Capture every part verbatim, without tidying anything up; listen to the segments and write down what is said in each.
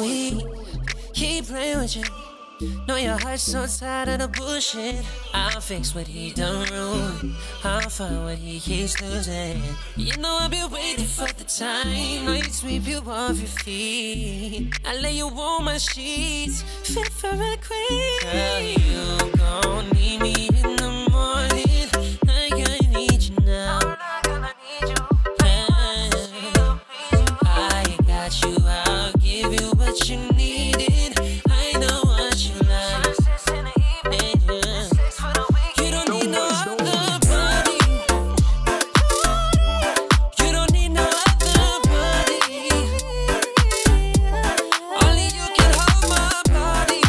we keep playing with you. Know your heart's so tired of the bullshit. I'll fix what he done wrong. I'll find what he keeps losing. You know I've been waiting for the time. I sweep you off your feet. I lay you on my sheets, fit for a queen. Girl, you gon' need me in the morning. I gonna need you now. Yeah. I got you, I'll give you what you needed. I know what you like. Yeah. You don't need no other body. You don't need no other body. Only you can hold my body.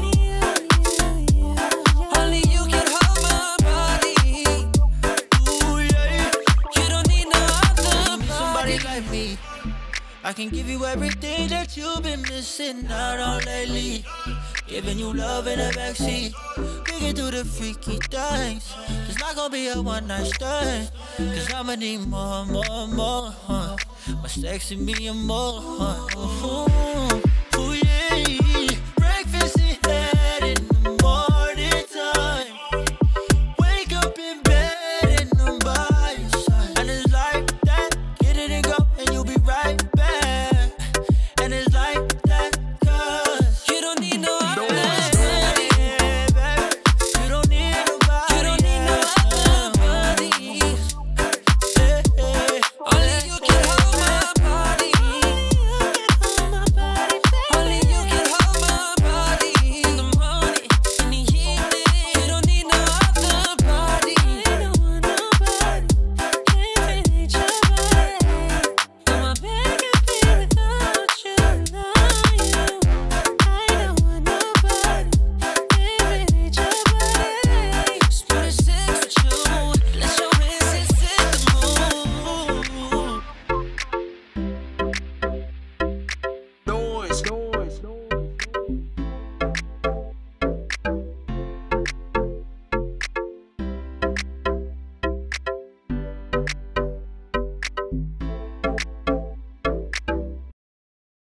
Only you can hold my body. Ooh, yeah. You don't need no other body. Somebody like me, I can give you everything that you've been missing out on lately. Giving you love in the backseat. We can do the freaky things. It's not gonna be a one night stand. Cause I'ma need more, more, more. Huh? My sexy me and more. Huh? Ooh.